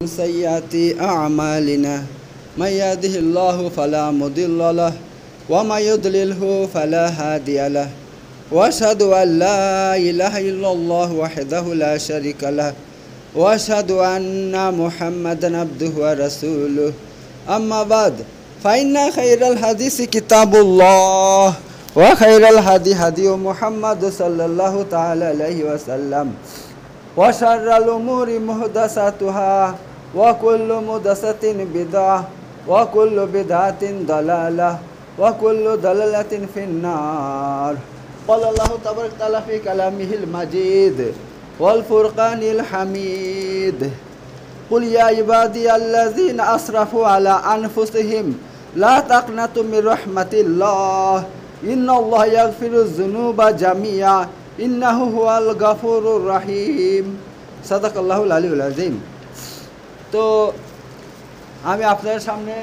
سيئات أعمالنا من يهده الله فلا مضل له ومن يضلله فلا هادي له وأشهد أن لا إله إلا الله وحده لا شريك له وأشهد أن محمدا عبده ورسوله أما بعد فإن خير الحديث كتاب الله وخير الهدي هدي محمد صلى الله تعالى عليه وسلم وشر الأمور محدثاتها وكل محدثة بدعة وكل بدعة ضلالة وكل ضلالة في النار. قال الله تبارك وتعالى في كلامه المجيد والفرقان الحميد قل يا عبادي الذين أسرفوا على أنفسهم لا تقنطوا من رحمة الله إن الله يغفر الذنوب جميعا إنه هو الغفور الرحيم صدق الله العلي العظيم. তো আমি আপনাদের সামনে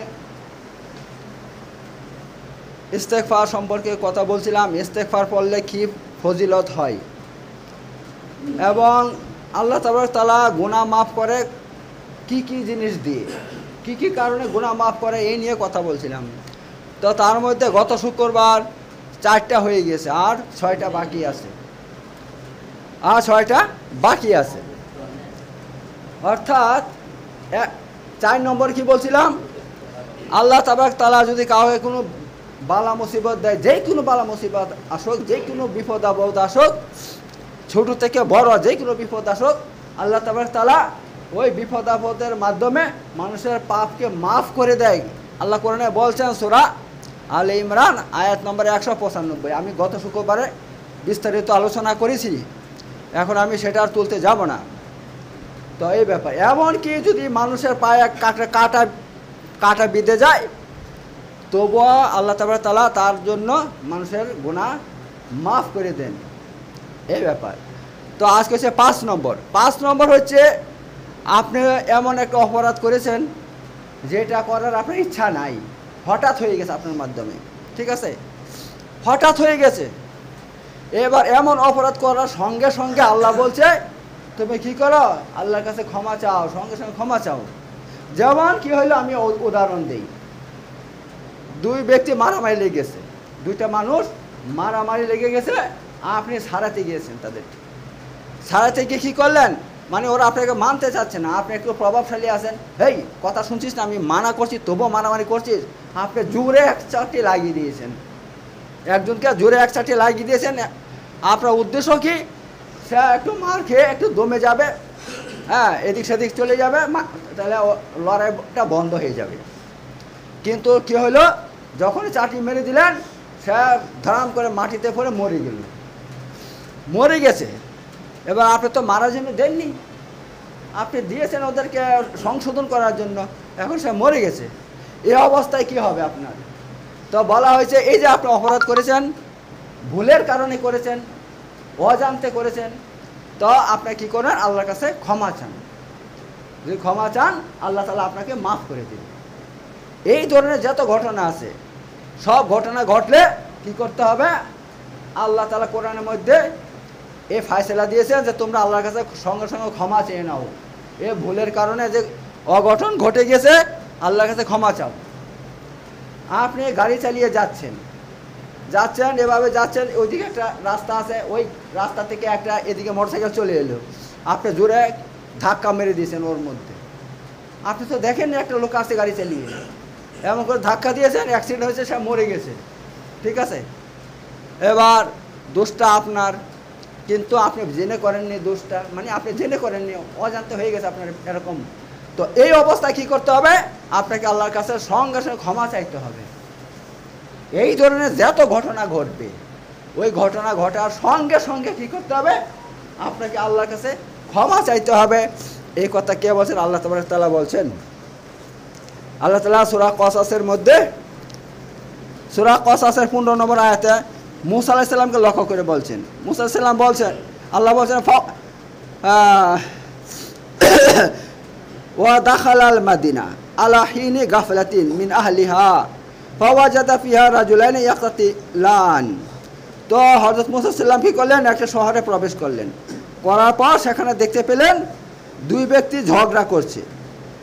ইস্তেগফার সম্পর্কে কথা বলছিলাম। ইস্তেগফার পড়লে কি ফজিলত হয় এবং আল্লাহ তাবারক তাআলা গুনাহ মাফ করে কি কি জিনিস দিয়ে, কি কি কারণে গুনাহ মাফ করে এই নিয়ে কথা বলছিলাম। তো তার মধ্যে গত শুক্রবার 4টা হয়ে গেছে, আর 6টা বাকি আছে। অর্থাৎ 4 নম্বর কি বলছিলাম, আল্লাহ তাবারক তাআলা যদি কাউকে কোনো বালা মুসিবত দেয়, যে কোনো বালা মুসিবত আসুক, যে কোনো বিপদ আপদ আসুক, ছোট থেকে বড় যে কোনো বিপদ আসুক, আল্লাহ তাবারক তাআলা ওই বিপদ আপদের মাধ্যমে মানুষের পাপকে মাফ করে দেয়। আল্লাহ কোরআনে বলছেন সূরা আলে ইমরান আয়াত নম্বর 195। আমি গত শুক্রবারে বিস্তারিত আলোচনা করেছি, এখন আমি সেটা আর তুলতে যাব না। তো এই ব্যাপার, এমনকি যদি মানুষের পায়ে কাঁটা বিঁধে যায়, তবুও আল্লাহ তাবারক তাআলা তার জন্য মানুষের গুনাহ মাফ করে দেন, এই ব্যাপার। তো আজকে হচ্ছে 5 নম্বর। 5 নম্বর হচ্ছে আপনি এমন একটা অপরাধ করেছেন যেটা করার আপনার ইচ্ছা নাই, হঠাৎ হয়ে গেছে আপনার মাধ্যমে, ঠিক আছে, হঠাৎ হয়ে গেছে। এবার এমন অপরাধ করার সঙ্গে সঙ্গে আল্লাহ বলছে তুমি কি করো, আল্লাহর কাছে ক্ষমা চাও, সঙ্গে সঙ্গে ক্ষমা চাও। যেমন কি হইলো, আমি উদাহরণ দিই। 2 ব্যক্তি মারামারি লেগে গেছে, 2টা মানুষ মারামারি লেগে গেছে, আপনি সারাতে গিয়েছেন, তাদের সারাতে গিয়ে কী করলেন, মানে ওরা আপনাকে মানতে চাচ্ছে না, আপনি একটু প্রভাবশালী আছেন, এই কথা শুনছিস না, আমি মানা করছি তবুও মারামারি করছিস, আপনি জোরে 1 চাটি লাগিয়ে দিয়েছেন, একজনকে জোরে 1 চাটি লাগিয়ে দিয়েছেন। আপনার উদ্দেশ্য কি, সে একটু মার খেয়ে একটু দমে যাবে, হ্যাঁ, এদিক সেদিক চলে যাবে, তাহলে লড়াইটা বন্ধ হয়ে যাবে। কিন্তু কি হলো, যখনই চাটি মেরে দিলেন, সে ধরাম করে মাটিতে পড়ে মরে গেছে। এবার আপনি তো মারার জন্য দেননি, আপনি দিয়েছেন ওদেরকে সংশোধন করার জন্য, এখন সে মরে গেছে। এই অবস্থায় কি হবে আপনার? তো বলা হয়েছে এই যে আপনি অপরাধ করেছেন, ভুলের কারণে করেছেন, অজান্তে করেছেন, তো আপনি কি করেন, আল্লাহর কাছে ক্ষমা চান। যদি ক্ষমা চান, আল্লাহ তাআলা আপনাকে মাফ করে দেবেন। এই ধরনের যত ঘটনা আছে, সব ঘটনা ঘটলে কি করতে হবে, আল্লাহ তাআলা কোরআনের মধ্যে এই ফায়সালা দিয়েছেন যে তোমরা আল্লাহর কাছে সঙ্গে সঙ্গে ক্ষমা চেয়ে নাও। এ ভুলের কারণে যে অঘটন ঘটে গেছে, আল্লাহর কাছে ক্ষমা চাও। আপনি গাড়ি চালিয়ে যাচ্ছেন, এভাবে যাচ্ছেন, ওইদিকে একটা রাস্তা আছে, ওই রাস্তা থেকে একটা এদিকে মোটরসাইকেল চলে এলো, আপনি জোরে ধাক্কা মেরে দিয়েছেন ওর মধ্যে। আপনি তো দেখেন একটা লোক আসছে গাড়ি চালিয়ে, এমন করে ধাক্কা দিয়েছেন, অ্যাক্সিডেন্ট হয়েছে, সে মরে গেছে, ঠিক আছে। এবার দোষটা আপনার, কিন্তু আপনি জেনে করেননি দোষটা, মানে আপনি জেনে করেননি, অজান্তে হয়ে গেছে আপনার এরকম। তো এই অবস্থায় কি করতে হবে, আপনাকে আল্লাহর কাছে সঙ্গে সঙ্গে ক্ষমা চাইতে হবে। এই ধরনের যত ঘটনা ঘটবে, ওই ঘটনা ঘটার সঙ্গে সঙ্গে কি করতে হবে, আপনাকে আল্লাহর কাছে ক্ষমা চাইতে হবে। এই কথা কে বলছেন, আল্লাহ তাবারক তাআলা বলছেন। আল্লাহ তাআলা সূরা কসাসের মধ্যে, সূরা কসাসের 15 নম্বর আয়াতে মুসা আলাইহিস সালামকে লক্ষ্য করে বলছেন। মুসা আলাইহিস সালাম বলছেন, আল্লাহ বলছেন ওয়া দাখালাল মাদিনা আলা হিনি গাফলাতিন মিন আহলিহা ফাওয়াজাদা ফিহা রাজুলাইনি ইয়াকতাতিলান। তো হযরত মুসা আলাইহিস সালাম কি করলেন, একটা শহরে প্রবেশ করলেন, করার পর সেখানে দেখতে পেলেন 2 ব্যক্তি ঝগড়া করছে।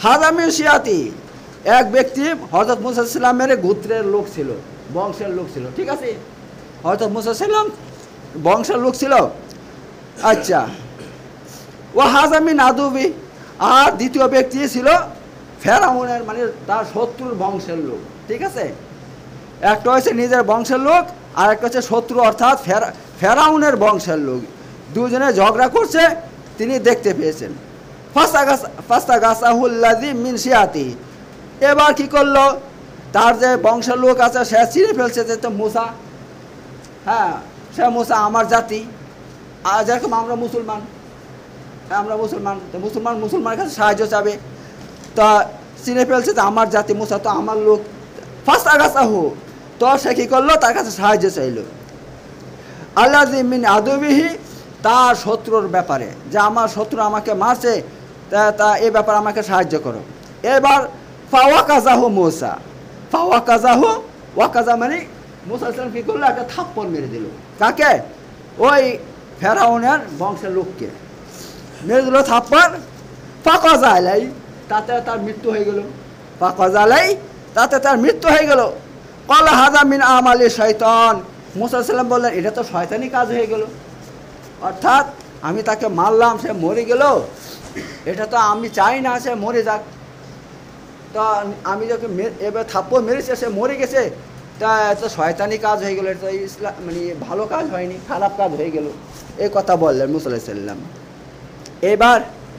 হাজামিন শিয়াতি, এক ব্যক্তি হযরত মুসা সাল্লামের গোত্রের লোক ছিল, বংশের লোক ছিল, ঠিক আছে, হযরত মুসা সাল্লাম বংশের লোক ছিল। আচ্ছা, ও হাজামিন আদুবি, আর দ্বিতীয় ব্যক্তি ছিল ফেরাউনের, মানে তার শত্রুর বংশের লোক, ঠিক আছে। একটা হচ্ছে নিজের বংশের লোক, আর একটা হচ্ছে শত্রু, অর্থাৎ ফেরাউনের বংশের লোক। দুজনে ঝগড়া করছে, তিনি দেখতে পেয়েছেন। ফাস্তাগাসাহুল্লাযী মিন শিয়াতি, এবার কি করলো, তার যে বংশের লোক আছে সে চিনে ফেলছে যে তো মুসা, হ্যাঁ সে মুসা আমার জাতি, আর যেরকম আমরা মুসলমান, তো মুসলমানের কাছে সাহায্য চাবে, তা চিনে ফেলছে যে আমার জাতি, মুসা তো আমার লোক। ফাস্তাগাসাহু, তো সে কি করলো, তার কাছে সাহায্য চাইলো। আল্লাযী মিন আদুবিহি, তার শত্রুর ব্যাপারে, যে আমার শত্রু আমাকে মারছে, তা এই ব্যাপারে আমাকে সাহায্য করো। এবার ফাওয়াকাজাহু মুসা, ওয়াকাজা মানে মুসা সাল্লাম কি করলো, একটা থাপ্পড় মেরে দিল। কাকে? ওই ফেরাউনের বংশের লোককে মেরে দিল থাপ্পড়। ফাকাজা আলাই, তাতে তার মৃত্যু হয়ে গেল। তাতে তার মৃত্যু হয়ে গেল। ক্বালা হাযা মিন আমালি শাইতান, মুসা সাল্লাম বললেন এটা তো শয়তানি কাজ হয়ে গেল, অর্থাৎ আমি তাকে মারলাম, সে মরে গেল, এটা তো আমি চাই না সে মরে যাক, তা আমি যখন এবার থাপ্পড় মেরেছে সে মরে গেছে, তা এত শয়তানি কাজ হয়ে গেল, এটা ইসলাম মানে ভালো কাজ হয়নি, খারাপ কাজ হয়ে গেল, এই কথা বললেন মুসা আলাইহিস সালাম। এবার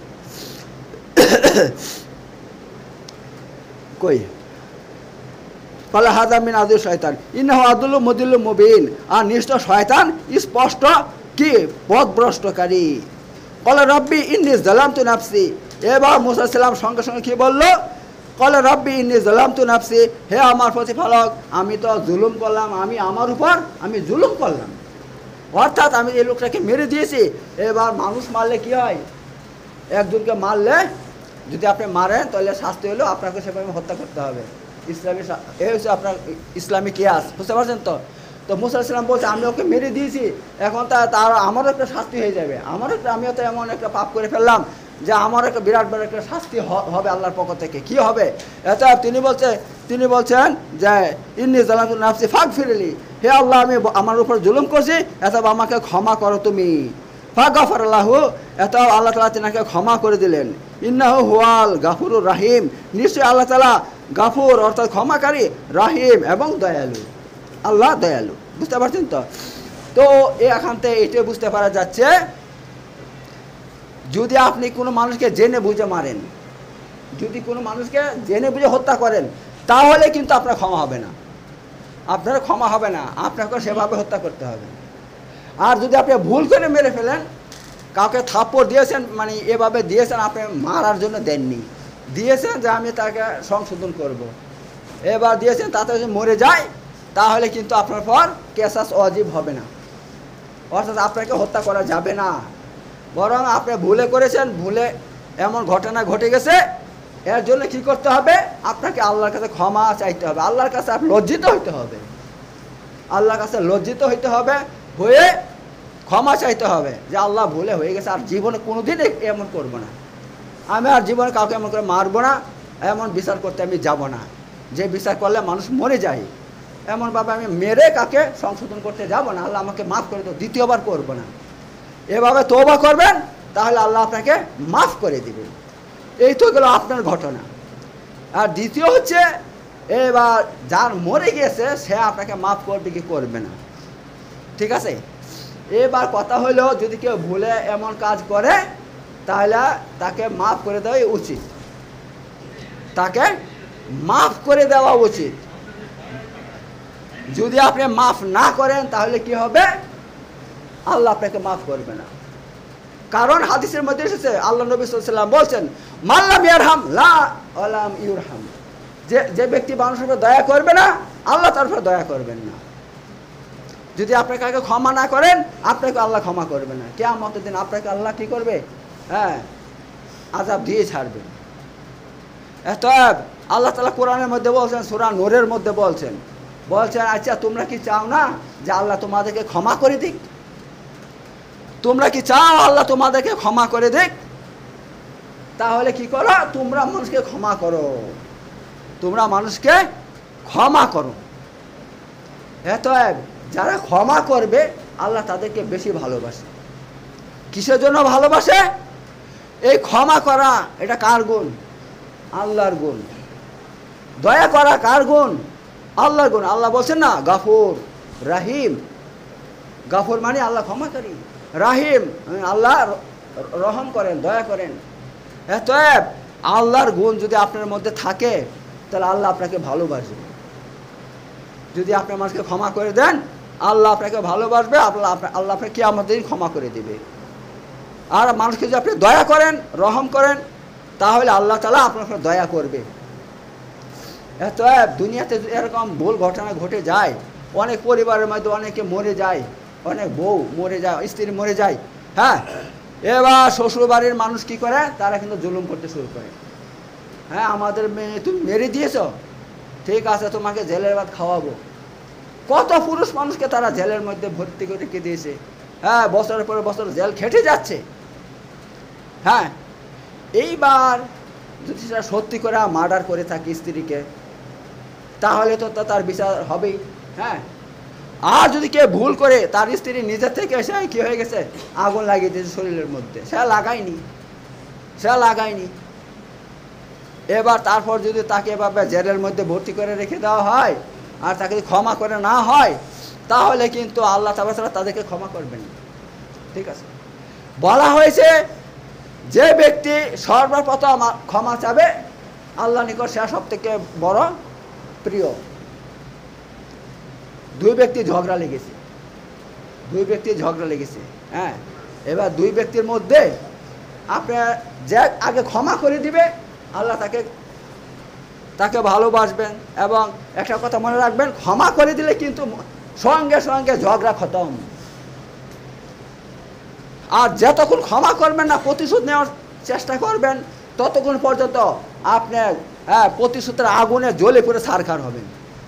কই ক্বালা হাযা মিন আদু শয়তান ইন্নাহু আদুল্লু মুদিল্লু মুবিন, আর নিশ্চয় শয়তান স্পষ্ট কি পথভ্রষ্টকারী। ক্বালা রাব্বি ইন্নী যালামতু নাফসি, এবার মুসা সাল্লাম সঙ্গে সঙ্গে কি বলল, ক্বালা রাব্বি ইন্নী যালামতু নাফসি, হে আমার প্রতিপালক আমি তো জুলুম করলাম, আমি আমার উপর আমি জুলুম করলাম, অর্থাৎ আমি এই লোকটাকে মেরে দিয়েছি। এবার মানুষ মারলে কি হয়, একজনকে মারলে যদি আপনি মারেন তাহলে শাস্তি হলো আপনাকে সেভাবে হত্যা করতে হবে, ইসলামী এই হচ্ছে আপনার ইসলামী কিয়াস, বুঝতে পারছেন তো। তো মুসা আলাইহিস সালাম বলছে আমি ওকে মেরে দিয়েছি, এখন তার আমারও একটা শাস্তি হয়ে যাবে, আমিও তো এমন একটা পাপ করে ফেললাম যে আমার একটা বিরাট বড় একটা শাস্তি হবে আল্লাহর পক্ষ থেকে। কি হবে? এটা তিনি বলছেন যে ইন্নী যালামতু নাফসি ফাগফিরলি, হে আল্লাহ আমি আমার উপর জুলুম করছি, অতএব আমাকে ক্ষমা করো তুমি। ফাগফারাল্লাহু, এত আল্লাহ তাআলা তিনাকে ক্ষমা করে দিলেন। ইন্নাহু হুয়াল গাফুরুর রাহিম, নিশ্চয়ই আল্লাহ তাআলা গাফুর অর্থাৎ ক্ষমাকারী, রাহিম এবং দয়ালু, আল্লাহ দয়ালু, বুঝতে পারছেন তো। তো এখান থেকে এটাই বুঝতে পারা যাচ্ছে, যদি আপনি কোনো মানুষকে জেনে বুঝে মারেন, যদি কোনো মানুষকে জেনে বুঝে হত্যা করেন, তাহলে কিন্তু আপনার ক্ষমা হবে না, আপনাকে সেভাবে হত্যা করতে হবে। আর যদি আপনি ভুল করে মেরে ফেলেন, কাউকে থাপ্পড় দিয়েছেন, মানে এভাবে দিয়েছেন, আপনি মারার জন্য দেননি, দিয়েছেন যে আমি তাকে সংশোধন করব, এবার দিয়েছেন তাতে যদি মরে যায়, তাহলে কিন্তু আপনার পর কেসাস ওয়াজিব হবে না, অর্থাৎ আপনাকে হত্যা করা যাবে না। বরং আপনি ভুলে করেছেন, ভুলে এমন ঘটনা ঘটে গেছে, এর জন্য কি করতে হবে, আপনাকে আল্লাহর কাছে ক্ষমা চাইতে হবে, আল্লাহর কাছে আপনি লজ্জিত হইতে হবে, আল্লাহর কাছে লজ্জিত হইতে হবে, হয়ে ক্ষমা চাইতে হবে যে আল্লাহ ভুলে হয়ে গেছে, আর জীবনে কোনোদিন এমন করব না, আমি আর জীবনে কাউকে এমন করে মারবো না, এমন বিচার করতে আমি যাব না, যে বিচার করলে মানুষ মরে যায়, এমনভাবে আমি মেরে কাকে সংশোধন করতে যাব না, আল্লাহ আমাকে মাফ করে দেবো, দ্বিতীয়বার করব না, এভাবে তওবা করবেন, তাহলে আল্লাহ আপনাকে মাফ করে দিবেন। এই তো গেল আপনার ঘটনা। আর দ্বিতীয় হচ্ছে, এবার যার মরে গেছে সে আপনাকে মাফ করবে কি করবে না, ঠিক আছে। এবার কথা হলো, যদি কেউ ভুলে এমন কাজ করে, তাহলে তাকে মাফ করে দেওয়াই উচিত, তাকে মাফ করে দেওয়া উচিত। যদি আপনি মাফ না করেন, তাহলে কি হবে, আল্লাহ আপনাকে মাফ করবে না। কারণ হাদিসের মধ্যে এসেছে, আল্লাহ নবী সাল্লাল্লাহু আলাইহি ওয়াসাল্লাম বলছেন, মাল্লাম ইয়ারহাম লা ওয়ালাম ইউরহাম, যে ব্যক্তি মানুষের উপর দয়া করবে না, আল্লাহ তার উপর দয়া করবেন না। যদি আপনাকে কাউকে ক্ষমা না করেন, আপনাকে আল্লাহ ক্ষমা করবে না, কিয়ামতের দিন আপনাকে আল্লাহ কি করবে, হ্যাঁ আযাব দিয়ে ছাড়বেন। অতএব আল্লাহ তাআলা কোরআনের মধ্যে বলছেন, সূরা নূরের মধ্যে বলছেন, আচ্ছা তোমরা কি চাও না যে আল্লাহ তোমাদেরকে ক্ষমা করে দিক? তোমরা কি চাও আল্লাহ তোমাদেরকে ক্ষমা করে দিক? তাহলে কি করো, তোমরা মানুষকে ক্ষমা করো, তোমরা মানুষকে ক্ষমা করো। এত যারা ক্ষমা করবে আল্লাহ তাদেরকে বেশি ভালোবাসে। কিসের জন্য ভালোবাসে? এই ক্ষমা করা এটা কার গুণ? আল্লাহর গুণ। দয়া করা কার গুণ? আল্লাহর গুণ। আল্লাহ বলছেন না গাফুর রাহিম। গাফুর মানে আল্লাহ ক্ষমাকারী, রাহিম আল্লাহ রহম করেন, দয়া করেন। এতএব আল্লাহর গুণ যদি আপনার মধ্যে থাকে তাহলে আল্লাহ আপনাকে ভালোবাসবে। যদি আপনি মানুষকে ক্ষমা করে দেন আল্লাহ আপনাকে ভালোবাসবে, আল্লাহ আপনাকে কিয়ামতের দিন ক্ষমা করে দেবে। আর মানুষকে যদি আপনি দয়া করেন, রহম করেন, তাহলে আল্লাহ তাআলা আপনার উপর দয়া করবে। এতএব দুনিয়াতে এরকম ভুল ঘটনা ঘটে যায়, অনেক পরিবারের মধ্যে অনেকে মরে যায়, অনেক বউ মরে যায়, স্ত্রী মরে যায়। হ্যাঁ, এবার শ্বশুর বাড়ির মানুষ কি করে, তারা কিন্তু জুলুম করতে শুরু করে। হ্যাঁ, আমাদের মেয়ে তুমি মেরে দিয়েছ, ঠিক আছে তোমাকে জেলের ভাত খাওয়াবো। কত পুরুষ মানুষকে তারা জেলের মধ্যে ভর্তি করে রেখে দিয়েছে। হ্যাঁ, বছরের পর বছর জেল খেটে যাচ্ছে। হ্যাঁ, এইবার যদি সেটা সত্যি করে মার্ডার করে থাকে স্ত্রীকে, তাহলে তো তার বিচার হবেই। হ্যাঁ, আর যদি কেউ ভুল করে তার স্ত্রী নিজের থেকে এসে কি হয়ে গেছে, আগুন লাগিয়ে দিয়েছে শরীরের মধ্যে, সেটা লাগায়নি। এবার তারপর যদি তাকে এভাবে জেলের মধ্যে ভর্তি করে রেখে দেওয়া হয় আর তাকে যদি ক্ষমা করে না হয়, তাহলে কিন্তু আল্লাহ তাআলা তাদেরকে ক্ষমা করবেন। ঠিক আছে, বলা হয়েছে যে ব্যক্তি সর্বপ্রথম ক্ষমা চাবে আল্লাহ নিকট সে সব থেকে বড় প্রিয়। দুই ব্যক্তি ঝগড়া লেগেছে। হ্যাঁ, এবার দুই ব্যক্তির মধ্যে আপনি যে আগে ক্ষমা করে দিবে আল্লাহ তাকে ভালোবাসবেন। এবং একটা কথা মনে রাখবেন, ক্ষমা করে দিলে কিন্তু সঙ্গে সঙ্গে ঝগড়া খতম। আর যতক্ষণ ক্ষমা করবেন না, প্রতিশোধ নেওয়ার চেষ্টা করবেন, ততক্ষণ পর্যন্ত আপনি প্রতিশোধের আগুনে জ্বলে পড়ে ছারখার হবেন।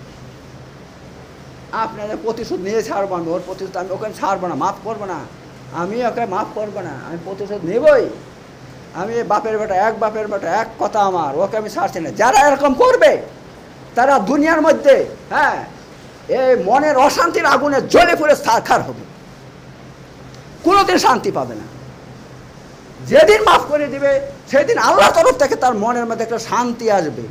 আপনাদের প্রতিশোধ নিয়ে ছাড়বো, আমি ওর প্রতিশোধ আমি ওকে ছাড়বো না, মাফ করবো না, আমি ওকে মাফ করবো না, আমি প্রতিশোধ নেবই। আমি বাপের বেটা এক কথা আমার, ওকে আমি ছাড়ছি না। যারা এরকম করবে তারা দুনিয়ার মধ্যে এই মনের অশান্তির আগুনে জ্বলে পড়ে ছারখার হবে, কোনোদিন শান্তি পাবে না। যেদিন মাফ করে দিবে সেদিন আল্লাহর তরফ থেকে তার মনের মধ্যে একটা শান্তি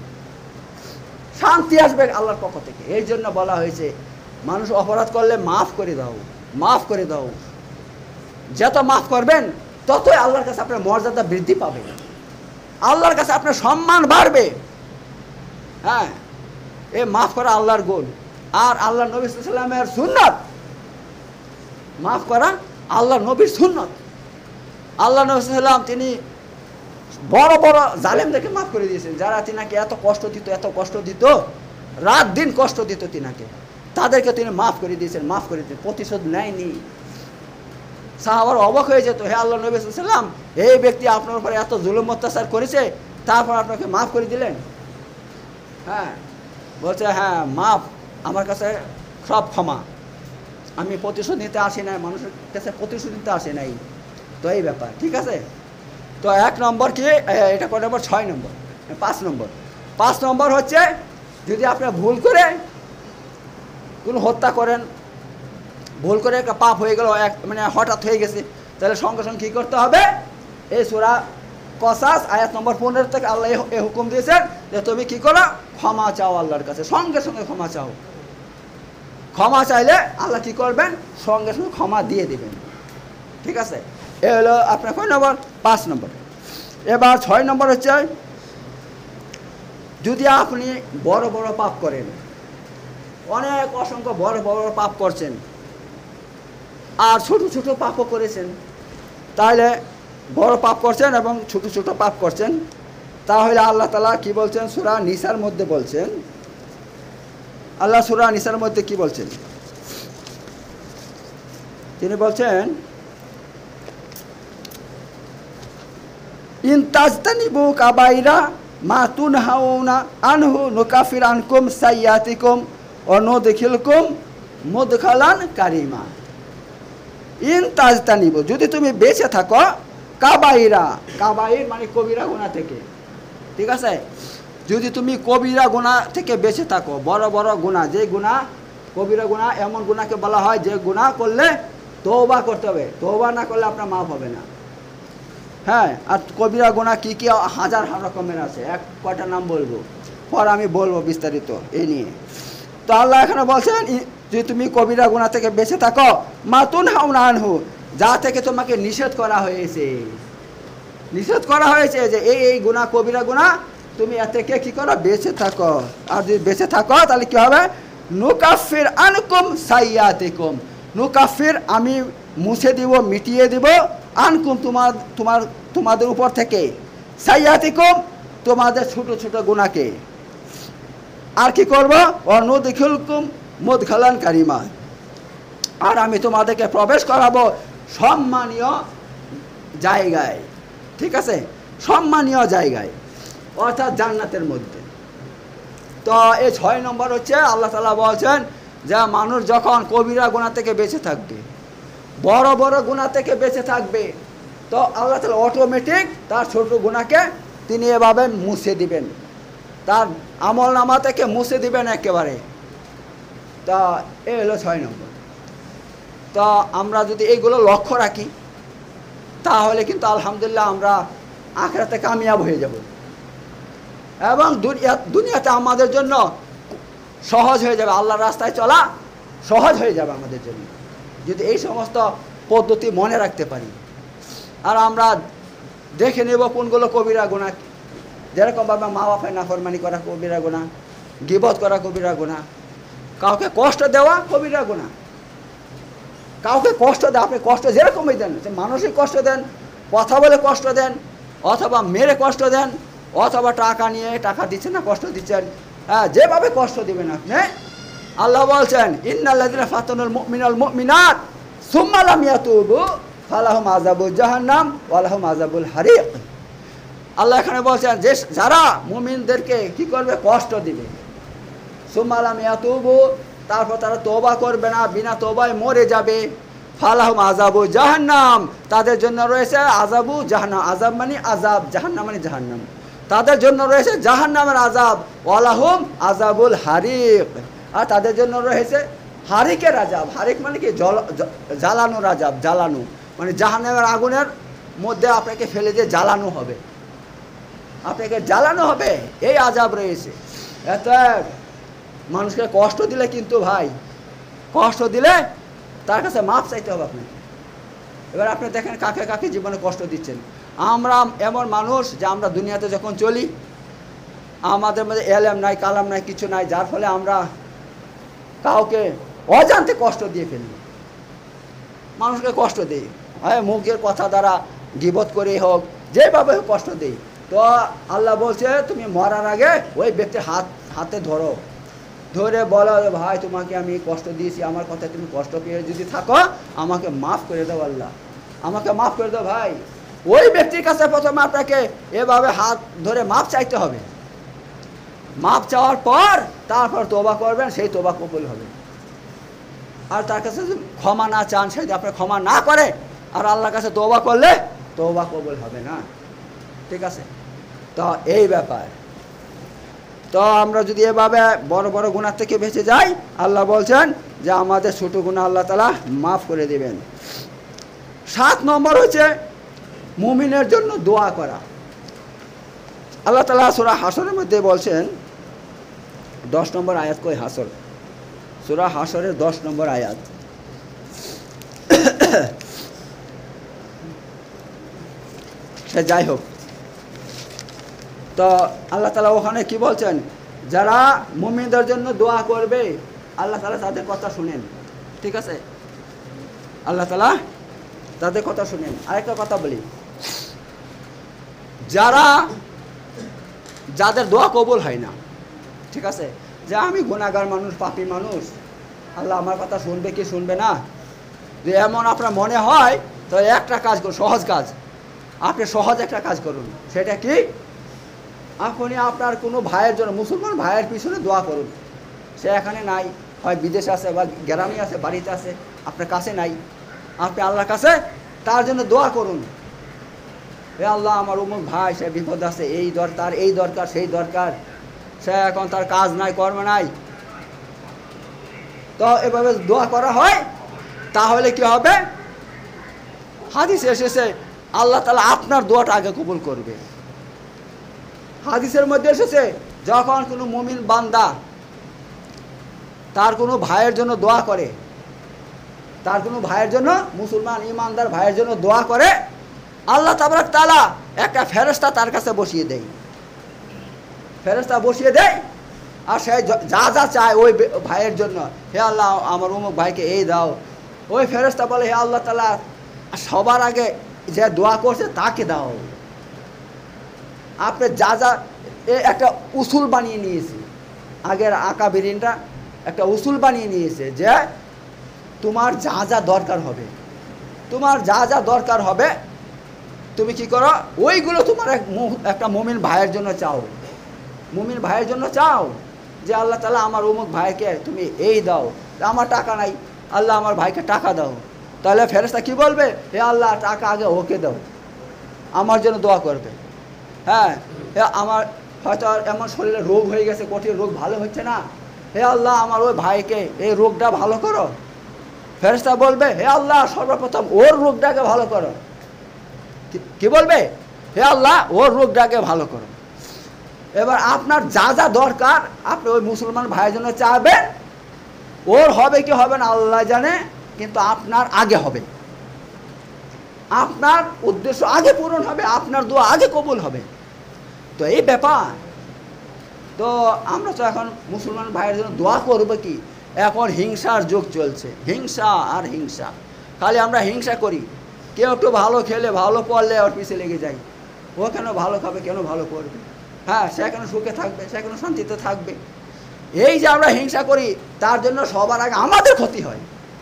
আসবে আল্লাহর পক্ষ থেকে। এই জন্য বলা হয়েছে মানুষ অপরাধ করলে মাফ করে দাও। যত মাফ করবেন ততই আল্লাহর কাছে আপনার মর্যাদা বৃদ্ধি পাবে, আল্লাহর কাছে আপনার সম্মান বাড়বে। হ্যাঁ, এই মাফ করা আল্লাহর গুণ। আর আল্লাহ নবী সাল্লাল্লাহু আলাইহি ওয়াসাল্লামের সুন্নাত, মাফ করা আল্লাহ নবীর সুন্নাত। আল্লাহ নবী সাল্লাল্লাহু আলাইহি ওয়াসাল্লাম তিনি বড় বড় জালেমদেরকে মাফ করে দিয়েছেন, যারা তিনাকে এত কষ্ট দিত, রাত দিন কষ্ট দিত তিনাকে, তাদেরকে তিনি মাফ করে দিয়েছেন, প্রতিশোধ নেয়নি। সাহাবারা অবাক হয়ে যেত, হে আল্লাহ নবী সাল্লাল্লাহু আলাইহি ওয়াসাল্লাম, এই ব্যক্তি আপনার উপরে এত জুলুম অত্যাচার করেছে, তারপর আপনাকে মাফ করে দিলেন। হ্যাঁ, বলছে হ্যাঁ মাফ, আমার কাছে সব ক্ষমা, আমি প্রতিশোধ নিতে আসি নাই, মানুষের কাছে প্রতিশোধ নিতে আসি নাই। তো এই ব্যাপার, ঠিক আছে। তো 1 নম্বর কি, এটা কত নম্বর? 6 নম্বর। 5 নম্বর হচ্ছে যদি আপনি ভুল করে কোনো হত্যা করেন, ভুল করে একটা পাপ হয়ে গেল, মানে হঠাৎ হয়ে গেছে, তাহলে সঙ্গে সঙ্গে কী করতে হবে? এই সূরা কসাস আয়াত নম্বর 15 থেকে আল্লাহ এই হুকুম দিয়েছেন যে তুমি কি করো, ক্ষমা চাও আল্লাহর কাছে, সঙ্গে সঙ্গে ক্ষমা চাও। ক্ষমা চাইলে আল্লাহ কি করবেন? সঙ্গে সঙ্গে ক্ষমা দিয়ে দিবেন। ঠিক আছে, এ হলো আপনার কয় নম্বর? 5 নম্বর। এবার 6 নম্বর হচ্ছে যদি আপনি বড় বড় পাপ করেন, অনেক অসংখ্য বড় বড় পাপ করছেন আর ছোট ছোট পাপও করেছেন, তাহলে বড় পাপ করছেন এবং ছোট ছোট পাপ করছেন, তাহলে আল্লাহ তাআলা কি বলছেন? সূরা নিসার মধ্যে বলছেন, আল্লাহ সূরা নিসার মধ্যে কি বলছেন? তিনি বলছেন ইন তাজতানিবু কাবাইরা মা তুনহাউনা আনহু নুকাফির আনকুম সাইয়াতিকুম ওয়া নুদখিলকুম মুদখালান কারিমা। ইন তাজতানিবু, যদি তুমি বেঁচে থাকো কাবাইরা, কাবাইর মানে কবিরা গুনাহ থেকে, ঠিক আছে। যদি তুমি কবিরা গুনাহ থেকে বেঁচে থাকো, বড় বড় গুনাহ, যে গুনাহ কবিরা গুনাহ এমন গুনাহকে বলা হয় যে গুনাহ করলে তওবা করতে হবে, তওবা না করলে আপনার মাফ হবে না। হ্যাঁ, আর কবিরা গুনাহ কি কি হাজার রকমের আছে, এক কয়টা নাম বলবো, পর আমি বলবো বিস্তারিত এই নিয়ে। তো আল্লাহ এখানে বলছেন যে তুমি কবিরা গুনাহ থেকে বেঁচে থাকো, মা তুনহাউনা আনহু, যা থেকে তোমাকে নিষেধ করা হয়েছে, নিষেধ করা হয়েছে যে এই গুনাহ কবিরা গুনাহ তুমি এর থেকে কি করো, বেঁচে থাকো। আর যদি বেঁচে থাকো তাহলে কি হবে, নুকাফির আনকুম সাইয়াতিকুম, নুকাফির আমি মুছে দিব, মিটিয়ে দিব, আনকুম তোমাদের উপর থেকে, সাইয়াতিকুম তোমাদের ছোট ছোট গুনাহকে। আর কি করব, অনুদখিলকুম মুদখালান কারিমা, আর আমি তোমাদেরকে প্রবেশ করাবো সম্মানীয় জায়গায়, ঠিক আছে, সম্মানীয় জায়গায়, অর্থাৎ জান্নাতের মধ্যে। তো এই 6 নম্বর হচ্ছে আল্লাহ তাআলা বলছেন যে মানুষ যখন কবিরা গুনাহ থেকে বেঁচে থাকবে, বড় বড় গুনাহ থেকে বেঁচে থাকবে, তো আল্লাহ তাআলা অটোমেটিক তার ছোট গুনাহকে তিনি এভাবে মুছে দিবেন, তার আমল নামা থেকে মুছে দিবেন একেবারে। তা এই হলো 6 নম্বর। তো আমরা যদি এইগুলো লক্ষ্য রাখি তাহলে কিন্তু আলহামদুলিল্লাহ আমরা আখিরাতে কামিয়াব হয়ে যাব, এবং দুনিয়াতে আমাদের জন্য সহজ হয়ে যাবে, আল্লাহর রাস্তায় চলা সহজ হয়ে যাবে আমাদের জন্য, যদি এই সমস্ত পদ্ধতি মনে রাখতে পারি। আর আমরা দেখে নেব কোনগুলো কবিরা গুনাহ, যেরকমভাবে মা বাপের নাফরমানি করা কবিরা গুনাহ, গীবত করা কবিরা গুনাহ, কাউকে কষ্ট দেওয়া কবিরা গুনাহ, কাউকে কষ্ট দেয়, আপনি কষ্ট যেরকমই দেন, মানসিক কষ্ট দেন, কথা বলে কষ্ট দেন, অথবা মেরে কষ্ট দেন, অথবা টাকা নিয়ে টাকা দিচ্ছেন না কষ্ট দিচ্ছেন, হ্যাঁ, যেভাবে কষ্ট দিবেন আপনি, আল্লাহ বলছেন ইন্নাল্লাযিনা ফাতানুল মুমিনাল মুমিনাত সুম্মা লাম ইয়াতুবু ফালাহুম আযাবুল জাহান্নাম ওয়া লাহুম আযাবুল হারিক। আল্লাহ এখানে বলছেন যে যারা মুমিনদেরকে কি করবে, কষ্ট দিবে, সুম্মা লাম ইয়াতুবু, তারপর তারা তওবা করবে না, বিনা তওবায় মরে যাবে, ফালাহুম আযাবু জাহান্নাম, তাদের জন্য রয়েছে আযাবু জাহান্নাম, আযাব মানে আযাব, জাহান্নাম মানে জাহান্নাম, তাদের জন্য রয়েছে জাহান্নামের আযাব, ওয়া লাহুম আযাবুল হারিক, আর তাদের জন্য রয়েছে হারিকের আযাব। হারিক মানে কি, জ্বালানোর আযাব, জ্বালানো মানে জাহান্নামের আগুনের মধ্যে আপনাকে ফেলে দিয়ে জ্বালানো হবে, আপনাকে জ্বালানো হবে, এই আযাব রয়েছে। এত মানুষকে কষ্ট দিলে কিন্তু ভাই, কষ্ট দিলে তার কাছে মাপ চাইতে হবে আপনাকে। এবার আপনি দেখেন কাকে কাকে জীবনে কষ্ট দিচ্ছেন। আমরা এমন মানুষ যে আমরা দুনিয়াতে যখন চলি আমাদের মধ্যে এলেম নাই, কালাম নাই, কিছু নাই, যার ফলে আমরা কাউকে অজান্তে কষ্ট দিয়ে ফেলি, মানুষকে কষ্ট দিই, হ্যাঁ, মুখের কথা দ্বারা, গীবত করে হোক, যেভাবে হোক কষ্ট দিই। তো আল্লাহ বলছে তুমি মরার আগে ওই ব্যক্তির হাতে ধরো, ধরে বলো ভাই তোমাকে আমি কষ্ট দিয়েছি, আমার কথা তুমি কষ্ট পেয়ে যদি থাকো আমাকে মাফ করে দাও, আল্লাহ আমাকে মাফ করে দাও ভাই। ওই ব্যক্তির কাছে প্রথমে আপনাকে এভাবে হাত ধরে মাফ চাইতে হবে, মাফ চাওয়ার পর তারপর তওবা করবেন, সেই তওবা কবুল হবে। আর তার কাছে যদি ক্ষমা না চান, সে যদি আপনার ক্ষমা না করে আর আল্লাহর কাছে তওবা করলে তওবা কবুল হবে না, ঠিক আছে। তো এই ব্যাপার, তো আমরা যদি এভাবে বড় বড় গুনাহ থেকে বেঁচে যাই, আল্লাহ বলছেন যে আমাদের ছোট গুনাহ আল্লাহ তাআলা মাফ করে দেবেন। 7 নম্বর হচ্ছে মুমিনের জন্য দোয়া করা। আল্লাহ তাআলা সূরা হাসরের মধ্যে বলছেন, 10 নম্বর আয়াত, কই হাসর, সূরা হাসরের 10 নম্বর আয়াত, সে যাই হোক, তো আল্লাহ তাআলা ওখানে কি বলছেন, যারা মুমিনদের জন্য দোয়া করবে আল্লাহ তাআলা তাদের কথা শুনেন, ঠিক আছে, আল্লাহ তাআলা তাদের কথা শুনেন। আরেকটা কথা বলি, যাদের দোয়া কবুল হয় না, ঠিক আছে, যে আমি গুনাহগার মানুষ, পাপী মানুষ, আল্লাহ আমার কথা শুনবে কি শুনবে না, যে এমন আপনার মনে হয়, তো একটা কাজ করুন, সহজ কাজ, আপনি সহজ একটা কাজ করুন, সেটা কি, আপনি আপনার কোনো ভাইয়ের জন্য, মুসলমান ভাইয়ের পিছনে দোয়া করুন, সে এখানে নাই, হয় বিদেশে আছে বা গ্রামে আছে, বাড়িতে আছে, আপনার কাছে নাই, আপনি আল্লাহর কাছে তার জন্য দোয়া করুন, হে আল্লাহ আমার অমুক ভাই সে বিপদ আছে, এই দরকার সেই দরকার, সে এখন তার কাজ নাই কর্ম নাই, তো এভাবে দোয়া করা হয়, তাহলে কি হবে? হাদিসে এসেছে আল্লাহ তাআলা আপনার দোয়াটা আগে কবুল করবে। হাদিসের মধ্যে এসেছে যখন কোনো মুমিন বান্দা তার কোনো ভাইয়ের জন্য দোয়া করে, তার কোনো ভাইয়ের জন্য, মুসলমান ইমানদার ভাইয়ের জন্য দোয়া করে, আল্লাহ তাবারক তাআলা একটা ফেরেশতা তার কাছে বসিয়ে দেয়, ফেরেশতা বসিয়ে দেয়, আর সে যা যা চায় ওই ভাইয়ের জন্য, হে আল্লাহ আমার অমুক ভাইকে এই দাও, ওই ফেরেশতা বলে হে আল্লাহ তাআলা সবার আগে যে দোয়া করছে তাকে দাও। আপনি যা যা একটা উসুল বানিয়ে নিয়েছে, আগের আকাবিরিনরা একটা উসুল বানিয়ে নিয়েছে যে তোমার যা যা দরকার হবে, তোমার যা যা দরকার হবে তুমি কি করো, ওইগুলো তোমার একটা মুমিন ভাইয়ের জন্য চাও, মুমিন ভাইয়ের জন্য চাও যে আল্লাহ তাআলা আমার অমুক ভাইকে তুমি এই দাও, আমার টাকা নাই, আল্লাহ আমার ভাইকে টাকা দাও, তাহলে ফেরেশতা কি বলবে, হে আল্লাহ টাকা আগে ওকে দাও, আমার জন্য দোয়া করবে। হ্যাঁ, আমার হয়তো এমন শরীরে রোগ হয়ে গেছে, কঠিন রোগ, ভালো হচ্ছে না, হে আল্লাহ আমার ওই ভাইকে এই রোগটা ভালো করো, ফেরেশতা বলবে হে আল্লাহ সর্বপ্রথম ওর রোগটাকে ভালো করো, কি বলবে, হে আল্লাহ ওর রোগটাকে ভালো করো। এবার আপনার যা যা দরকার আপনি ওই মুসলমান ভাইয়ের জন্য চাইবেন, ওর হবে কি হবে না আল্লাহ জানে, কিন্তু আপনার আগে হবে, আপনার উদ্দেশ্য আগে পূরণ হবে, আপনার দোয়া আগে কবুল হবে। তো এই ব্যাপার, তো আমরা তো এখন মুসলমান ভাইয়ের জন্য দোয়া করবো কি, এখন হিংসার যুগ চলছে, হিংসা আর হিংসা, খালি আমরা হিংসা করি, কেউ একটু ভালো খেলে ভালো পড়লে ওর পিছিয়ে লেগে যায়, ও কেন ভালো খাবে, কেন ভালো করবে, হ্যাঁ সে কেন সুখে থাকবে, সে কেন শান্তিতে থাকবে, এই যে আমরা হিংসা করি তার জন্য সবার আগে আমাদের ক্ষতি হয়,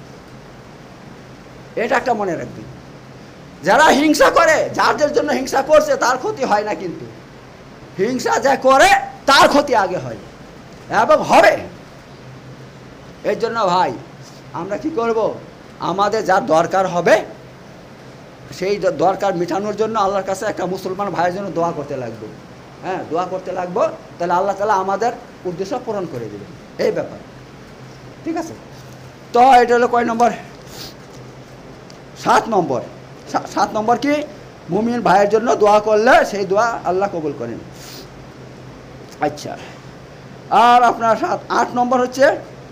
এটা একটা মনে রাখবি। যারা হিংসা করে, যাদের জন্য হিংসা করছে তার ক্ষতি হয় না, কিন্তু হিংসা যা করে তার ক্ষতি আগে হয় এবং হবে। এর জন্য ভাই আমরা কি করব, আমাদের যা দরকার হবে সেই দরকার মেটানোর জন্য আল্লাহর কাছে একটা মুসলমান ভাইয়ের জন্য দোয়া করতে লাগবে, হ্যাঁ দোয়া করতে লাগবো, তাহলে আল্লাহ তাআলা আমাদের উদ্দেশ্য পূরণ করে দেবেন, এই ব্যাপার, ঠিক আছে। তো এটা হলো কয় নম্বর, 7 নম্বর। 7 নম্বর কি, মুমিন ভাইয়ের জন্য দোয়া করলে সেই দোয়া আল্লাহ কবুল করেন। আচ্ছা, আর আপনার 8 নম্বর হচ্ছে,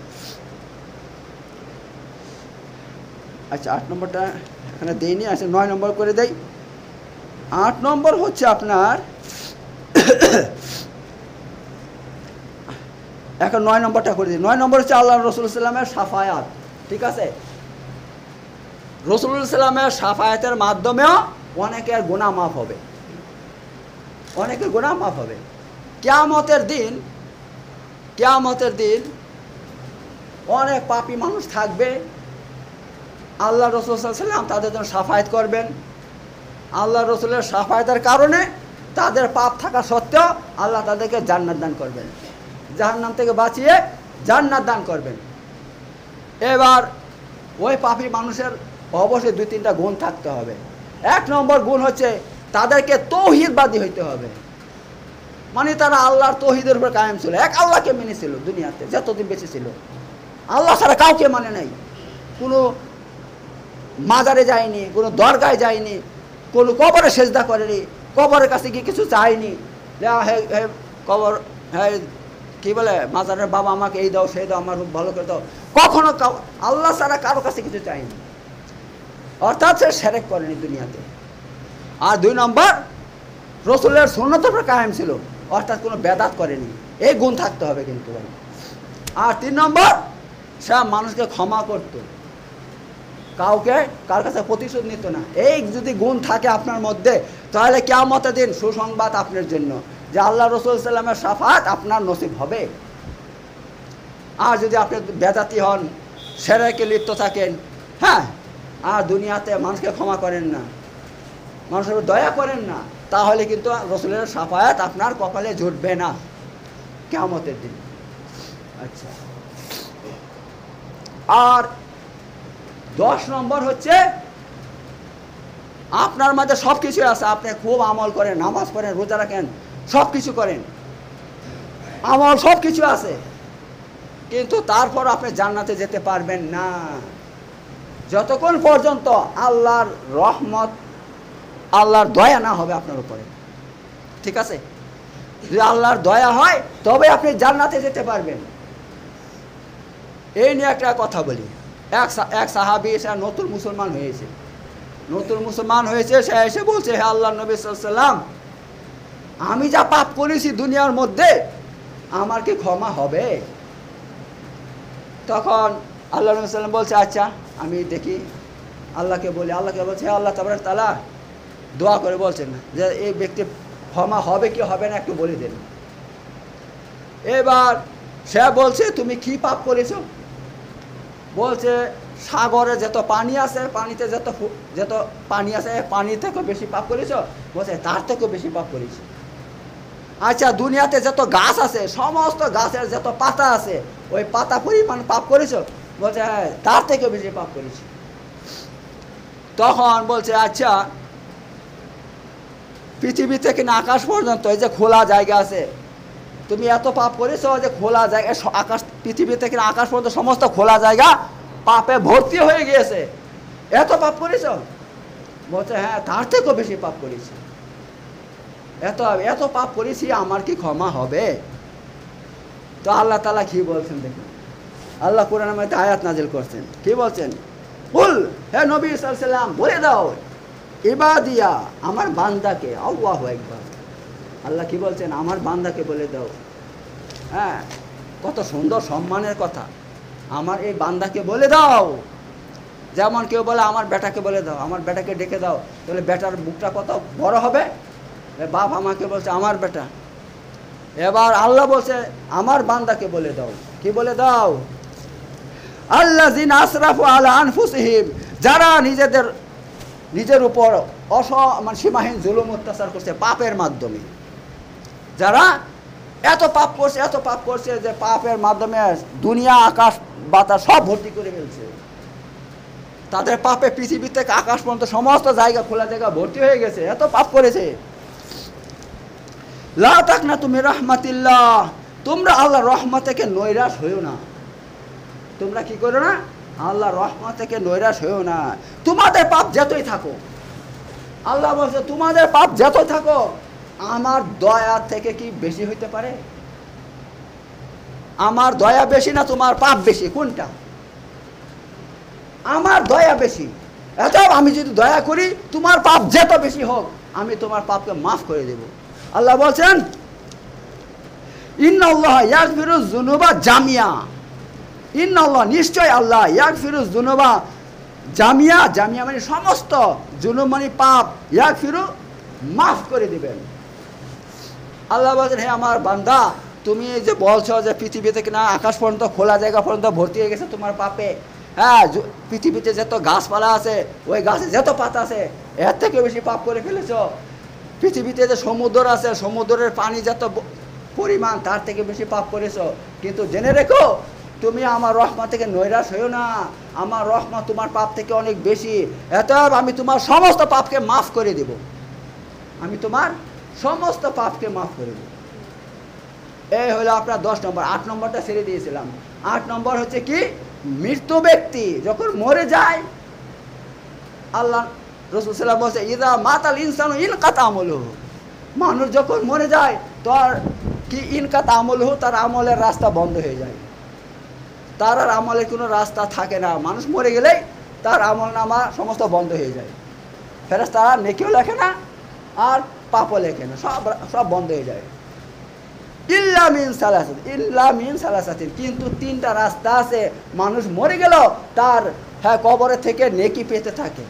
আচ্ছা 8 নম্বরটা এখানে দেইনি, আচ্ছা 9 নম্বর করে দেই। 8 নম্বর হচ্ছে আপনার এখন 9 নম্বরটা করে দিই। 9 নম্বর হচ্ছে আল্লাহ রসুল সাল্লামের সাফায়াত, ঠিক আছে। রসুল সাল্লামের সাফায়াতের মাধ্যমেও অনেকের গুনাহ মাফ হবে, অনেকের গুনাহ মাফ হবে। কিয়ামতের দিন অনেক পাপী মানুষ থাকবে, আল্লাহ রসুল সাল্লাল্লাহু আলাইহি ওয়াসাল্লাম তাদের জন্য সাফায়াত করবেন, আল্লাহ রসুলের সাফায়াতের কারণে তাদের পাপ থাকা সত্ত্বেও আল্লাহ তাদেরকে জান্নাত দান করবেন, জাহান্নাম থেকে বাঁচিয়ে জান্নাত দান করবেন। এবার ওই পাপী মানুষের অবশ্যই 2-3টা গুণ থাকতে হবে। 1 নম্বর গুণ হচ্ছে তাদেরকে তৌহিদবাদী হইতে হবে, মানে তারা আল্লাহর তৌহিদের উপর কায়েম ছিল, এক আল্লাহকে মেনেছিল দুনিয়াতে যতদিন বেঁচে ছিল, আল্লাহ ছাড়া কাউকে মানে নাই, কোনো মাজারে যায়নি, কোনো দরগায় যায়নি, কোনো কবরে সেজদা করেনি, কবরের কাছে গিয়ে কিছু চায়নি, হে কবর, হ্যাঁ কী বলে মাজারের বাবা আমাকে এই দাও সেই দাও, আমার রূপ ভালো করে দাও, কখনো আল্লাহ ছাড়া কারো কাছে কিছু চায়নি, অর্থাৎ সে শিরক করেনি দুনিয়াতে। আর 2 নম্বর রসুলের সুন্নতের উপর কায়েম ছিল, অর্থাৎ কোনো বেদাত করেনি, এই গুণ থাকতে হবে কিন্তু। আর 3 নম্বর সে মানুষকে ক্ষমা করত, কাউকে কার কাছে প্রতিশোধ নিত না। এই যদি গুণ থাকে আপনার মধ্যে, তাহলে কিয়ামতের দিন সুসংবাদ আপনার জন্য যে আল্লাহ রসুল সাল্লামের শাফাত আপনার নসিব হবে। আর যদি আপনি বেদাতি হন, শিরকে লিপ্ত থাকেন, হ্যাঁ, আর দুনিয়াতে মানুষকে ক্ষমা করেন না, মানুষের দয়া করেন না, তাহলে কিন্তু রসুলের শাফায়াত আপনার কপালে জুটবে না কিয়ামতের দিন। আচ্ছা, আর 10 নম্বর হচ্ছে আপনার মাঝে সব কিছু আছে, আপনি খুব আমল করেন, নামাজ পড়েন, রোজা রাখেন, সব কিছু করেন, আমল সব কিছু আছে, কিন্তু তারপর আপনি জান্নাতে যেতে পারবেন না যতক্ষণ পর্যন্ত আল্লাহর রহমত, আল্লাহর দয়া না হবে আপনার উপরে। ঠিক আছে? যদি আল্লাহর দয়া হয় তবে আপনি জান্নাতে যেতে পারবেন। এই নিয়ে একটা কথা বলি। এক সাহাবী এসে নতুন মুসলমান হয়েছে, সে এসে বলছে, হে আল্লাহ নবী সাল্লাল্লাহু আলাইহি ওয়াসাল্লাম, আমি যা পাপ করেছি দুনিয়ার মধ্যে আমার কি ক্ষমা হবে? তখন আল্লাহ নবী সাল্লাল্লাহু আলাইহি ওয়াসাল্লাম বলছে, আচ্ছা আমি দেখি, আল্লাহকে বলছে, হে আল্লাহ তাবারক তাআলা, দোয়া করে বলছেন যে এই ব্যক্তি ক্ষমা হবে কি হবে না একটু বলে দেন। এবার সে বলছে, তুমি কি পাপ করেছো? বলছে, সাগরে যত পানি আছে, পানিতে যত পানি আছে, পানি থেকেও বেশি পাপ করেছো? বলছে, তার থেকেও বেশি পাপ করেছি। আচ্ছা, দুনিয়াতে যত গাছ আছে, সমস্ত গাছের যত পাতা আছে, ওই পাতা পরিমাণ পাপ করেছো? বলছে, হ্যাঁ, তার থেকেও বেশি পাপ করেছি। তখন বলছে, আচ্ছা, পৃথিবী থেকে না আকাশ পর্যন্ত এই যে খোলা জায়গা আছে, তুমি এত পাপ করেছো যে খোলা জায়গা, আকাশ, পৃথিবী থেকে আকাশ পর্যন্ত সমস্ত খোলা জায়গা পাপে ভর্তি হয়ে গিয়েছে, এত পাপ করেছো? বলছে, হ্যাঁ, তার থেকেও বেশি পাপ করেছি। এত পাপ করেছি, আমার কি ক্ষমা হবে? তো আল্লাহ তাআলা কি বলছেন দেখুন, আল্লাহ কোরআনের মধ্যে আয়াত নাজিল করছেন, কি বলছেন? কুল, হে নবী সাল্লাল্লাহু আলাইহি ওয়াসাল্লাম, বলে দাও, ইবাদিয়া, আমার বান্দাকে, আল্লাহু আকবার, আল্লাহ কি বলছেন? আমার বান্দাকে বলে দাও। হ্যাঁ, কত সুন্দর সম্মানের কথা, আমার এই বান্দাকে বলে দাও। যেমন কেউ বলে আমার বেটাকে বলে দাও, আমার বেটাকে ডেকে দাও, তাহলে বেটার বুকটা কত বড় হবে। বাপ আমাকে বলছে আমার বেটা, এবার আল্লাহ বলছে আমার বান্দাকে বলে দাও। কি বলে দাও? আল্লাযিনা আসরাফু আলা আনফুসিহিম, যারা নিজের উপর সীমাহীন জুলুম অত্যাচার করছে পাপের মাধ্যমে, যারা এত পাপ করছে যে পাপের মাধ্যমে দুনিয়া আকাশ বাতাস সব ভর্তি করে ফেলছে, তাদের পাপে পৃথিবী থেকে আকাশ পর্যন্ত সমস্ত জায়গা, খোলা জায়গা ভর্তি হয়ে গেছে, এত পাপ করেছে। লা তাকনাতু মির রাহমাতিল্লাহ, তোমরা আল্লাহর রহমত থেকে নৈরাশ হইও না। তোমরা কি করো না? আল্লাহর রহমত থেকে নৈরাশ হইও না। তোমাদের পাপ যতই থাকো, আল্লাহ বলছে তোমাদের পাপ যতই থাকো, আমার দয়া থেকে কি বেশি হইতে পারে? আমার দয়া বেশি না তোমার পাপ বেশি? কোনটা? আমার দয়া বেশি। অতএব আমি যদি দয়া করি, তোমার পাপ যত বেশি হোক, আমি তোমার পাপকে মাফ করে দেব। আল্লাহ বলছেন, ইন্নাল্লাহ ইয়াগফিরুয যুনুবা জামিয়া, ইন্নাল্লাহ, নিশ্চয় আল্লাহ, ইয়াগফিরুয যুনুবা জামিয়া, জামিয়া মানে সমস্ত, জুনুব মানে পাপ, ইয়াগফিরু মাফ করে দিবেন। আল্লাহ বলছেন, হে আমার বান্দা, তুমি যে বলছো যে পৃথিবী থেকে না আকাশ পর্যন্ত খোলা জায়গা পর্যন্ত ভর্তি হয়ে গেছে তোমার পাপে, হ্যাঁ, পৃথিবীতে যত গাছপালা আছে, ওই গাছে যত পাতা আছে, এর থেকে বেশি পাপ করে ফেলেছ। পৃথিবীতে যে সমুদ্র আছে, সমুদ্রের পানি যত পরিমাণ, তার থেকে বেশি পাপ করেছ। কিন্তু জেনে রেখো, তুমি আমার রহমত থেকে নৈরাশ হইও না, আমার রহমত তোমার পাপ থেকে অনেক বেশি। অতএব আমি তোমার সমস্ত পাপকে মাফ করে দেব, আমি তোমার সমস্ত পাপকে মাফ করে দেব। এই হলো আপনার 10 নম্বর। 8 নম্বরটা ছেড়ে দিয়েছিলাম। 8 নম্বর হচ্ছে কি? মৃত্যু ব্যক্তি যখন মরে যায়, আল্লাহ রাসূল সাল্লাল্লাহু আলাইহি ওয়াসাল্লাম বলছে, ইযা মাতাল ইনসানু ইনকাতা আমলুহু, মানুষ যখন মরে যায় তার কি ইনকাতা আমলুহু, তার আমলের রাস্তা বন্ধ হয়ে যায়, তার আর আমলের কোনো রাস্তা থাকে না। মানুষ মরে গেলেই তার আমলনামা সমস্ত বন্ধ হয়ে যায়, ফেরেশতারা নেকিও লেখে না আর পাপও লেখে না, সব বন্ধ হয়ে যায়। ইল্লা মিন সালাসাতিন, কিন্তু 3টা রাস্তা আছে, মানুষ মরে গেল তার, হ্যাঁ, কবরে থেকে নেকি পেতে থাকে।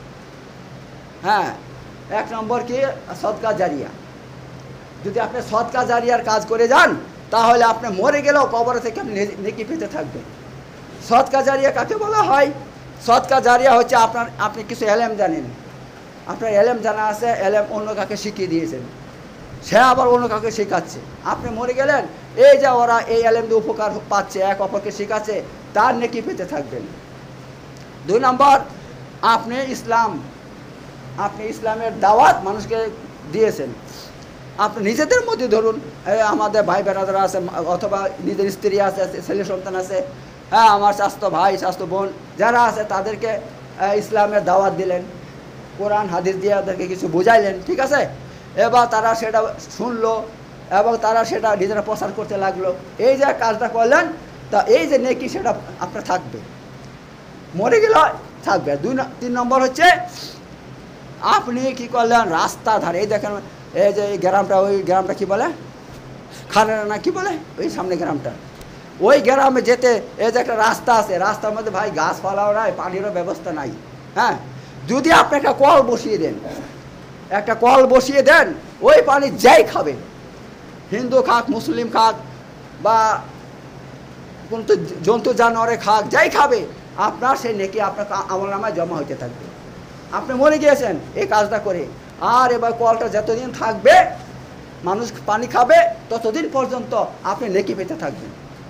হ্যাঁ, 1 নম্বর কি? সদকা জারিয়া। যদি আপনি সদকা জারিয়ার কাজ করে যান, তাহলে আপনি মরে গেলেও কবরে থেকে আপনি নেকি পেতে থাকবেন। সদকা জারিয়া কাকে বলা হয়? সদকা জারিয়া হচ্ছে আপনি কিছু এলেম জানেন, আপনার এলেম জানা আছে, এলেম অন্য কাকে শিখিয়ে দিয়েছেন, সে আবার অন্য কাউকে শেখাচ্ছে, আপনি মরে গেলেন, এই যে ওরা এই এলেম দিয়ে উপকার পাচ্ছে, এক অপরকে শেখাচ্ছে, তার নেকি পেতে থাকবেন। 2 নম্বর, আপনি ইসলাম আপনি ইসলামের দাওয়াত মানুষকে দিয়েছেন, আপনি নিজেদের মধ্যে ধরুন আমাদের ভাই বেড়াদারা আছে অথবা নিজের স্ত্রী আছে, ছেলে সন্তান আছে, হ্যাঁ আমার স্বাস্থ্য ভাই স্বাস্থ্য বোন যারা আছে তাদেরকে ইসলামের দাওয়াত দিলেন, কোরআন হাদিস দিয়ে তাদেরকে কিছু বুঝাইলেন, ঠিক আছে। এবার তারা সেটা শুনলো এবং তারা সেটা নিজেরা প্রচার করতে লাগলো। এই যে কাজটা করলেন, তা এই যে নেকি সেটা আপনার থাকবে, মরে গেলে থাকবে। 3 নম্বর হচ্ছে আপনি কি করলেন, রাস্তা ধারে এই দেখেন এই যে এই গ্রামটা, ওই গ্রামটা কি বলে, খানেরা না কি বলে, ওই সামনে গ্রামটা, ওই গ্রামে যেতে এই যে একটা রাস্তা আছে, রাস্তার মধ্যে ভাই গাছপালাও নাই, পানিরও ব্যবস্থা নাই। হ্যাঁ, যদি আপনি একটা কল বসিয়ে দেন, একটা কল বসিয়ে দেন, ওই পানি যাই খাবে, হিন্দু খাক মুসলিম খাক বা কোন তো জন্তু জানোয়ারে খাক, যাই খাবে, আপনার সেই নেকি আপনার আমলনামায় জমা হইতে থাকবে। আপনি মরে গিয়েছেন এই কাজটা করে, আর এবার কলটা যতদিন থাকবে মানুষ পানি খাবে ততদিন পর্যন্ত আপনি নেকি পেতে থাকবেন।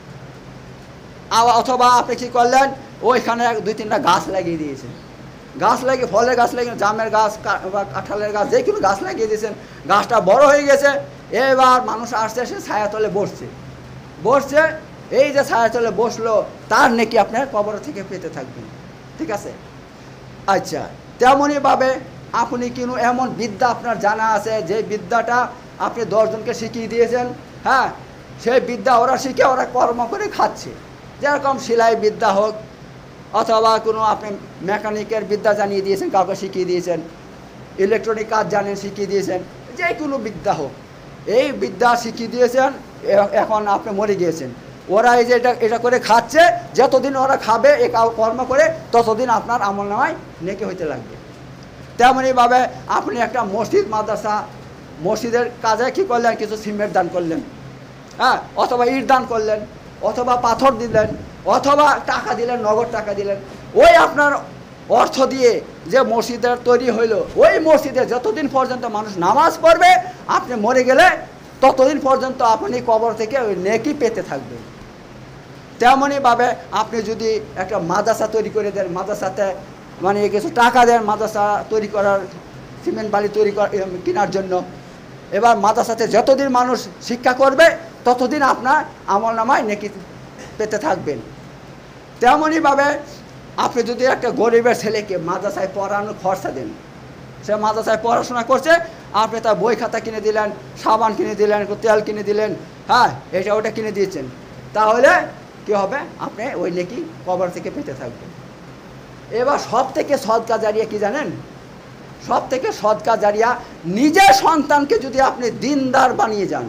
অথবা আপনি কী করলেন, ওইখানে 2-3টা গাছ লাগিয়ে দিয়েছেন, গাছ লাগিয়ে ফলের গাছ লাগিয়ে, জামের গাছ বা কাঁঠালের গাছ যে কোনো গাছ লাগিয়ে দিয়েছেন, গাছটা বড় হয়ে গেছে, এবার মানুষ আসছে সে ছায়াতলে বসছে, এই যে ছায়াতলে বসলো তার নেকি আপনার কবর থেকে পেতে থাকবেন, ঠিক আছে। আচ্ছা, তেমনইভাবে আপনি কিন্তু এমন বিদ্যা আপনার জানা আছে যে বিদ্যাটা আপনি 10 জনকে শিখিয়ে দিয়েছেন, হ্যাঁ সেই বিদ্যা ওরা শিখে ওরা কর্ম করে খাচ্ছে, যেরকম সেলাই বিদ্যা হোক অথবা কোনো আপনি মেকানিকের বিদ্যা জানিয়ে দিয়েছেন, কাউকে শিখিয়ে দিয়েছেন, ইলেকট্রনিক কাজ জানেন শিখিয়ে দিয়েছেন, যে কোনো বিদ্যা হোক, এই বিদ্যা শিখিয়ে দিয়েছেন, এখন আপনি মরে গিয়েছেন, ওরা এই যে এটা করে খাচ্ছে, যতদিন ওরা খাবে এ কর্ম করে ততদিন আপনার আমলনামায় নেকি হইতে লাগবে। তেমনইভাবে আপনি একটা মসজিদ মাদ্রাসা, মসজিদের কাজে কী করলেন, কিছু সিমেন্ট দান করলেন, হ্যাঁ অথবা ইট দান করলেন, অথবা পাথর দিলেন, অথবা টাকা দিলেন, নগদ টাকা দিলেন, ওই আপনার অর্থ দিয়ে যে মসজিদের তৈরি হইলো, ওই মসজিদে যতদিন পর্যন্ত মানুষ নামাজ পড়বে আপনি মরে গেলে ততদিন পর্যন্ত আপনি কবর থেকে ওই নেকি পেতে থাকবেন। তেমনইভাবে আপনি যদি একটা মাদ্রাসা তৈরি করে দেন, মাদ্রাসাতে মানে কিছু টাকা দেন মাদ্রাসা তৈরি করার, সিমেন্ট বালি তৈরি কেনার জন্য, এবার মাদ্রাসাতে যতদিন মানুষ শিক্ষা করবে ততদিন আপনার আমলনামায় নেকি পেতে থাকবেন। তেমনইভাবে আপনি যদি একটা গরিবের ছেলেকে মাদ্রাসায় পড়ানোর খরচা দেন, সে মাদ্রাসায় পড়াশোনা করছে, আপনি তার বই খাতা কিনে দিলেন, সাবান কিনে দিলেন, তেল কিনে দিলেন, হ্যাঁ এটা ওটা কিনে দিয়েছেন, তাহলে কী হবে, আপনি ওই নেকি কবর থেকে পেতে থাকবেন। এবার সব থেকে সদকা জারিয়া কি জানেন, সব থেকে সদকা জারিয়া নিজের সন্তানকে যদি আপনি দিনদার বানিয়ে যান,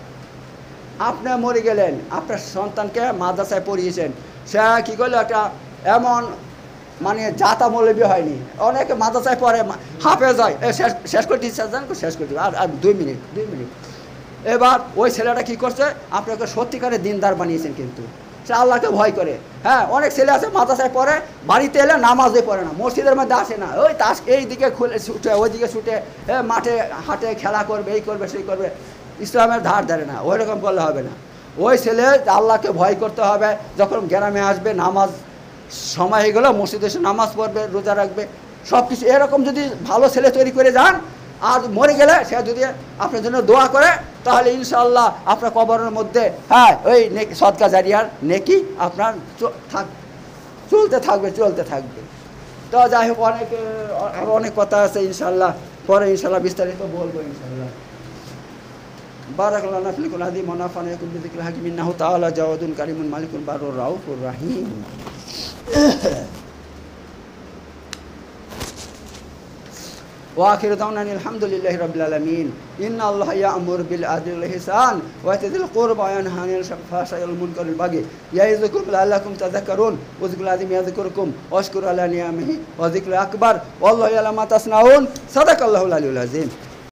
আপনি মরে গেলেন, আপনার সন্তানকে মাদ্রাসায় পড়িয়েছেন, সে কী করলো একটা এমন মানে জাতা মৌলবী হয়নি, অনেকে মাদ্রাসায় পড়ে হাফেজ হয়, শেষ করে দিচ্ছে, শেষ করে দিবে আর 2 মিনিট। এবার ওই ছেলেটা কী করছে, আপনাকে সত্যিকারের দিনদার বানিয়েছেন, কিন্তু সে আল্লাহকে ভয় করে। হ্যাঁ অনেক ছেলে আছে মাদ্রাসায় পড়ে, বাড়িতে এলে নামাজে পড়ে না, মসজিদের মধ্যে আসে না, ওই তাস এই দিকে খুলে ছুটে ওই দিকে ছুটে মাঠে হাটে খেলা করবে, এই করবে সেই করবে, ইসলামের ধার ধারে না, ওই রকম করলে হবে না। ওই ছেলে আল্লাহকে ভয় করতে হবে, যখন গ্রামে আসবে নামাজ সময় হয়ে গেলো মসজিদে এসে নামাজ পড়বে, রোজা রাখবে, সব কিছু এরকম যদি ভালো ছেলে তৈরি করে যান, আর মরে গেলে সে যদি আপনার জন্য দোয়া করে, তাহলে ইনশাআল্লাহ আপনার কবরের মধ্যে হ্যাঁ ওই সদকা জারিয়ার নেকি আপনার চলতে থাকবে। তো যাই হোক, আরও অনেক কথা আছে ইনশাআল্লাহ, পরে ইনশাআল্লাহ বিস্তারিত বলবো ইনশাআল্লাহ। বারাকাল্লাহু ফিকুল হাদি মুনাফানা ইয়াকুম বিযিকরিল হাকিম ইন্নাহু তাআলা জাওয়াদুন কারিমুন মালিকুন বারুর রাউফুর রাহিম। وآخر دعوانا الحمد لله رب العالمين إن الله يأمر بالعدل والإحسان وإيتاء ذي القربى وينهى عن الفحشاء والمنكر والبغي يعظكم لعلكم تذكرون واذكروا الله العظيم يذكركم واشكروا على نعمه وذكر أكبر والله يعلم ما تصنعون صدق الله العلي العظيم.